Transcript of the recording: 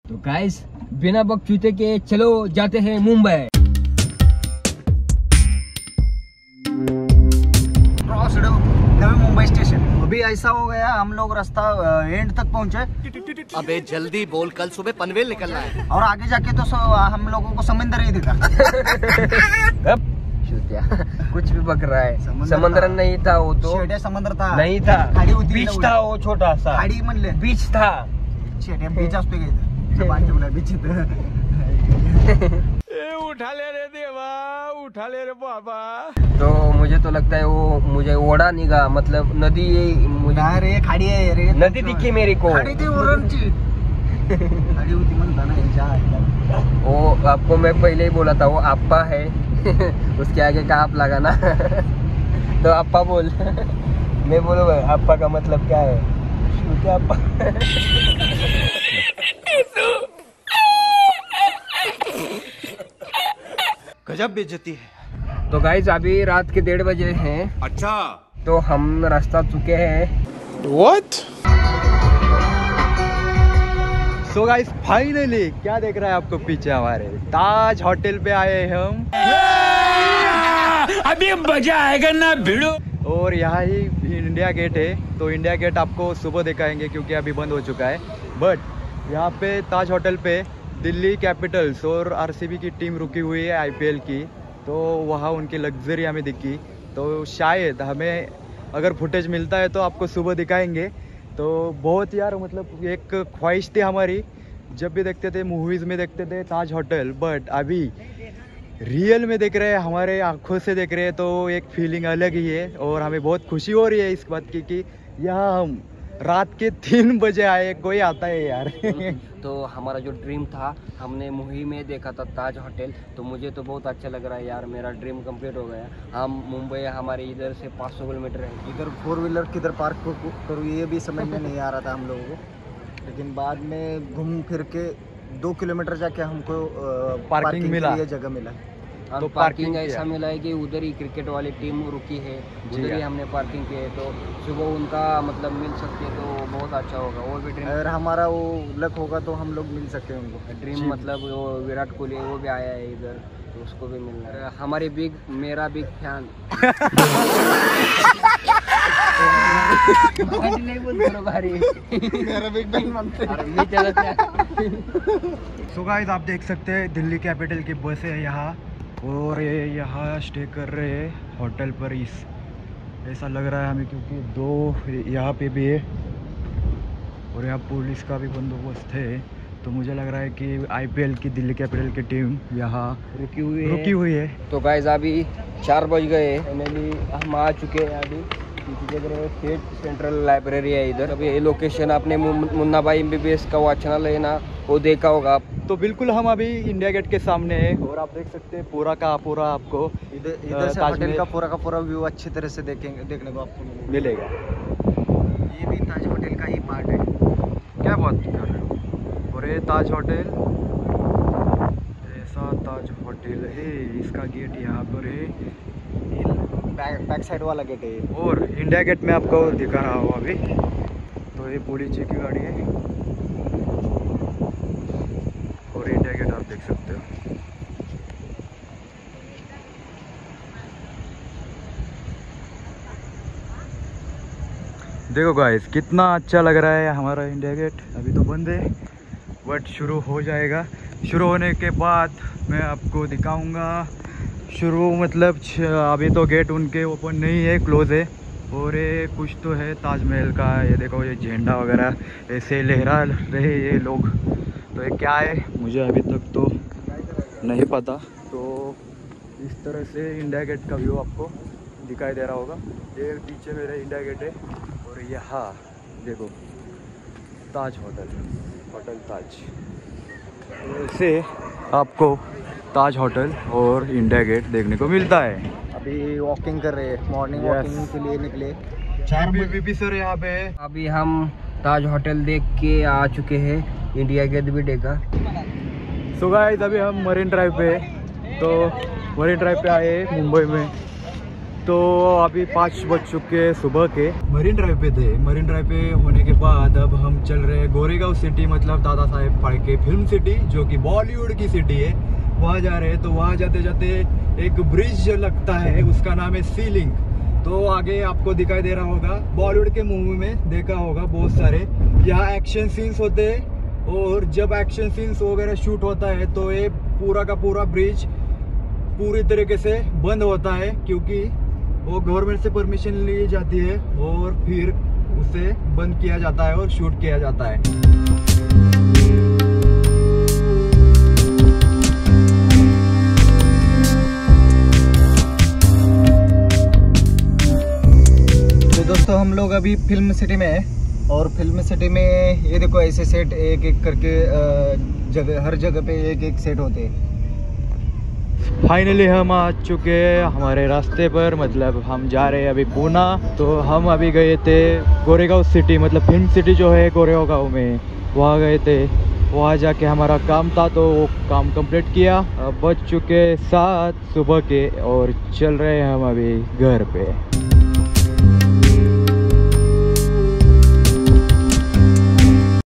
तो गाइस बिना बकचूते के चलो जाते हैं मुंबई। मुंबई स्टेशन अभी ऐसा हो गया, हम लोग रास्ता एंड तक पहुंचे। अबे जल्दी बोल, कल सुबह पनवेल निकलना है। और आगे जाके तो हम लोगों को समंदर ही दिखा। कुछ भी बक रहा है। समंदर नहीं था वो तो, समंदर था नहीं था, खाड़ी होती, बीच था वो छोटा सा खाड़ी म्हणले बीच था। बीच पे गए बीच उठा ले रे देवा, उठा ले रे बाबा। तो मुझे तो लगता है वो मुझे ओढ़ा नहीं गा, मतलब नदी मुझे रे खाड़ी है रे, नदी दिखी मेरे को। खाड़ी थी ओरणची खाड़ी होती म्हणता ना। वो आपको मैं पहले ही बोला था वो अप्पा है। उसके आगे का आप लगाना। तो अप्पा बोल। मैं बोलो अप्पा का मतलब क्या है? क्या अप्पा? गजब बेइज्जती है। तो गाइस अभी रात के 1:30 बजे हैं। अच्छा, तो हम रास्ता चुके हैं। व्हाट? सो गाइस फाइनली क्या देख रहा है आपको पीछे, हमारे ताज होटल पे आए हम। अभी मजा आएगा ना भिड़ो। और यहाँ ही इंडिया गेट है, तो इंडिया गेट आपको सुबह दिखाएंगे क्योंकि अभी बंद हो चुका है। बट यहाँ पे ताज होटल पे दिल्ली कैपिटल्स और आरसीबी की टीम रुकी हुई है आईपीएल की, तो वहाँ उनकी लग्जरी हमें दिखी। तो शायद हमें अगर फुटेज मिलता है तो आपको सुबह दिखाएंगे। तो बहुत यार मतलब एक ख्वाहिश थी हमारी, जब भी देखते थे मूवीज़ में देखते थे ताज होटल, बट अभी रियल में देख रहे हैं, हमारे आंखों से देख रहे हैं, तो एक फीलिंग अलग ही है। और हमें बहुत खुशी हो रही है इस बात की कि यहाँ हम रात के 3 बजे आए, कोई आता है यार। तो हमारा जो ड्रीम था, हमने मूवी में देखा था ताज होटल, तो मुझे तो बहुत अच्छा लग रहा है यार, मेरा ड्रीम कंप्लीट हो गया। हम मुंबई हमारे इधर से 500 किलोमीटर है। इधर 4 व्हीलर किधर पार्क करूँ ये भी समझ में नहीं आ रहा था हम लोगों को, लेकिन बाद में घूम फिर के 2 किलोमीटर जाके हमको पार्किंग मिला, जगह मिला। तो पार्किंग ऐसा मिला है कि उधर ही क्रिकेट वाली टीम रुकी है, उधर ही हमने पार्किंग की है। तो सुबह उनका मतलब मिल सकते हैं तो बहुत अच्छा होगा। और भी अगर हमारा वो लक होगा तो हम लोग मिल सकते हैं उनको। ड्रीम मतलब वो विराट कोहली वो भी आया है इधर, तो उसको भी मिलना है। हमारे मेरा बिग फैन। नहीं बोल भारी मेरा बिग फैन मानते। सो गाइस आप देख सकते हैं दिल्ली कैपिटल की बस है यहाँ, और ये यहाँ स्टे कर रहे हैं होटल पर। ऐसा लग रहा है हमें क्योंकि 2 यहाँ पे भी है और यहाँ पुलिस का भी बंदोबस्त है। तो मुझे लग रहा है कि आईपीएल की दिल्ली कैपिटल की टीम यहाँ रुकी हुई है। तो गाइस अभी 4 बज गए, फाइनली हम आ चुके हैं। अभी स्टेट सेंट्रल लाइब्रेरी है इधर। अभी ये लोकेशन आपने मुन्ना भाई MBBS का वो चैनल है ना, वो देखा होगा। तो बिल्कुल हम अभी इंडिया गेट के सामने हैं और आप देख सकते हैं पूरा का पूरा आपको इधर से होटल का पूरा व्यू अच्छी तरह से देखने को आपको मिलेगा। ये भी ताज होटल का ही पार्ट है। क्या बात कर रहे हो? और ये ताज होटल, ऐसा ताज होटल है, इसका गेट यहाँ पर है, बैक साइड वाला गेट है। और इंडिया गेट में आपको दिखा रहा हूँ अभी। तो ये पुलिस जी की गाड़ी है और इंडिया गेट आप देख सकते हो। देखो गाइस कितना अच्छा लग रहा है हमारा इंडिया गेट। अभी तो बंद है बट शुरू हो जाएगा। शुरू होने के बाद मैं आपको दिखाऊंगा। शुरू मतलब अभी तो गेट उनके ओपन नहीं है, क्लोज है। और ये कुछ तो है ताजमहल का, ये देखो ये झंडा वगैरह ऐसे लहरा रहे ये लोग। तो ये क्या है मुझे अभी तक तो नहीं पता। तो इस तरह से इंडिया गेट का व्यू आपको दिखाई दे रहा होगा। ये पीछे मेरा इंडिया गेट है और यहाँ देखो ताज होटल ताज। ऐसे आपको ताज होटल और इंडिया गेट देखने को मिलता है। अभी वॉकिंग कर रहे हैं, मॉर्निंग वॉकिंग के लिए निकले। 4 बीबी सर यहाँ पे। अभी हम ताज होटल देख के आ चुके हैं, इंडिया गेट भी देखा। सो गाइस अभी हम मरीन ड्राइव पे, तो मरीन ड्राइव पे आए मुंबई में। तो अभी 5 बज चुके सुबह के। मरीन ड्राइव पे थे। मरीन ड्राइव पे होने के बाद अब हम चल रहे हैं गोरेगांव सिटी, मतलब दादा साहेब फाल्के फिल्म सिटी, जो कि बॉलीवुड की सिटी है, वहाँ जा रहे हैं। तो वहाँ जाते जाते एक ब्रिज लगता है, उसका नाम है सी लिंक। तो आगे आपको दिखाई दे रहा होगा, बॉलीवुड के मूवी में देखा होगा बहुत सारे यहाँ एक्शन सीन्स होते हैं, और जब एक्शन सीन्स वगैरह शूट होता है तो ये पूरा का पूरा ब्रिज पूरी तरीके से बंद होता है, क्योंकि वो गवर्नमेंट से परमिशन ली जाती है और फिर उसे बंद किया जाता है और शूट किया जाता है। तो दोस्तों हम लोग अभी फिल्म सिटी में है, और फिल्म सिटी में ये देखो ऐसे सेट एक एक करके जगह, हर जगह पे एक एक सेट होते हैं। फाइनली हम आ चुके हैं हमारे रास्ते पर, मतलब हम जा रहे हैं अभी पूना। तो हम अभी गए थे गोरेगांव सिटी, मतलब फिल्म सिटी जो है गोरेगांव में, वहाँ गए थे। वहाँ जाके हमारा काम था तो वो काम कंप्लीट किया। अब बज चुके 7 सुबह के और चल रहे हैं हम अभी घर पे।